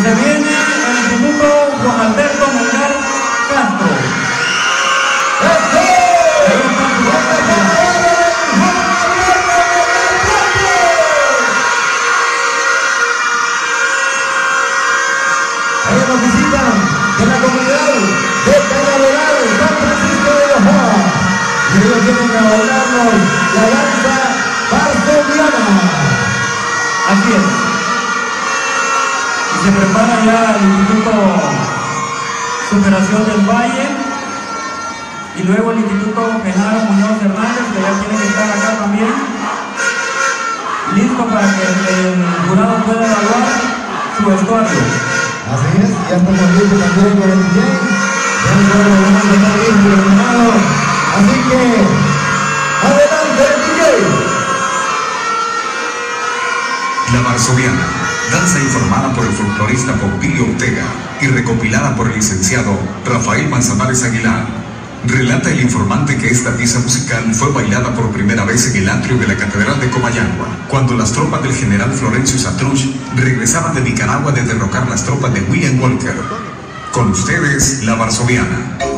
se viene el Instituto Juan Alberto Melgar Castro. Ahí nos visitan de la comunidad de Cañaveral, San Francisco de Ojoa. Y ellos vienen a bailarnos la danza varsoniana. Así es. Y se prepara ya el Instituto Superación del Valle. Y luego el Instituto Genaro Muñoz Hernández, que ya tiene que estar acá también. Listo para que el jurado pueda evaluar su vestuario. Así es, ya estamos listos también con el DJ. Ya está listo, hermano. Así que, adelante el DJ. La Varsoviana, danza informada por el folclorista Pompilio Ortega y recopilada por el licenciado Rafael Manzanares Aguilar. Relata el informante que esta pieza musical fue bailada por primera vez en el atrio de la Catedral de Comayagua, cuando las tropas del general Florencio Satruch regresaban de Nicaragua de derrocar las tropas de William Walker. Con ustedes, la Varsoviana.